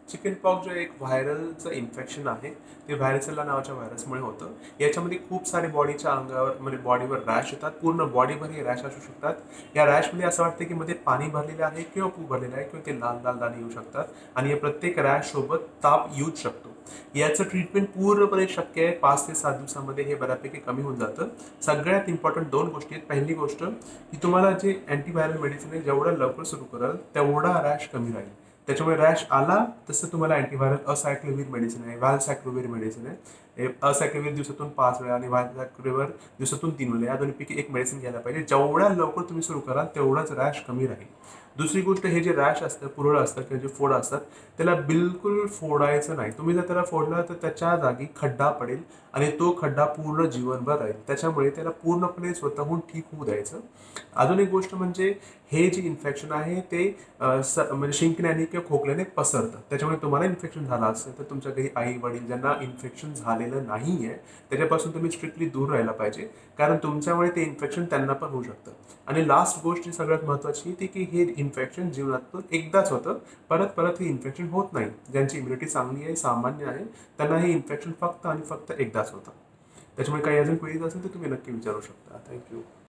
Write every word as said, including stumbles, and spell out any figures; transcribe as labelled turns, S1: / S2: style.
S1: Chicken pox जे एक व्हायरलचं infection आहे ते व्हॅरिसेला नावाच्या व्हायरसमुळे होतं. याच्यामध्ये खूप सारे बॉडीच्या अंगावर म्हणजे बॉडीवर रॅश येतात, पूर्ण बॉडीवर हे रॅश असू शकतात. या रॅशमध्ये असं वाटतं की मध्ये पाणी भरलेलं आहे किंवा पू भरलेलं आहे किंवा ते लाल लाल दाणे येऊ शकतात आणि या प्रत्येक रॅश सोबत ताप येऊच शकतो. याचं ट्रीटमेंट पूर्णपणे शक्य आहे. पाच ते सात दिवसामध्ये हे बऱ्यापैकी कमी होऊन जातं. सगळ्यात इम्पॉर्टंट दोन गोष्टी आहेत. पहिली गोष्ट की तुम्हाला जे अँटीव्हायरल मेडिसिन आहे जेवढं लवकर सुरू कराल तेवढा रॅश कमी राहील. त्याच्यामुळे रॅश आला तसं तुम्हाला अँटीव्हायरल असायक्लोव्हिर मेडिसिन आहे, व्हॅलसॅक्लोव्हिर मेडिसिन आहे. हे असायक्लोव्हिर दिवसातून पाच वेळा आणि व्हॅलसॅक्लोव्हिर दिवसातून तीन वेळा, या दोन्हीपैकी एक मेडिसिन घ्यायला पाहिजे. जेवढ्या लवकर तुम्ही सुरू कराल तेवढाच रॅश कमी राहील. दुसरी गोष्ट, हे जे रॅश असतं, पुरळ असतं किंवा जे फोड असतात, त्याला बिलकुल फोडायचं नाही. तुम्ही जर त्याला फोडलं तर त्याच्या जागी खड्डा पडेल आणि तो खड्डा पूर्ण जीवनभर राहील. त्याच्यामुळे त्याला पूर्णपणे स्वतःहून ठीक होऊ द्यायचं. अजून एक गोष्ट म्हणजे हे जे इन्फेक्शन आहे ते अ, स म्हणजे शिंकण्याने किंवा खोकल्याने पसरतं. त्याच्यामुळे तुम्हाला इन्फेक्शन झालं असेल तर तुमच्या काही आई वडील ज्यांना इन्फेक्शन झालेलं नाही आहे त्याच्यापासून तुम्ही स्ट्रिक्टली दूर राहायला पाहिजे, कारण तुमच्यामुळे ते इन्फेक्शन त्यांना पण होऊ शकतं. आणि लास्ट गोष्ट जी सगळ्यात महत्त्वाची ती की हे इन्फेक्शन जीवनातून एकदाच होतं, परत परत हे इन्फेक्शन होत नाही. ज्यांची इम्युनिटी चांगली आहे, सामान्य आहे, त्यांना हे इन्फेक्शन फक्त आणि फक्त एकदाच होतं. त्याच्यामुळे काही अजून क्वेरीज असेल तर तुम्ही नक्की विचारू शकता. थँक्यू.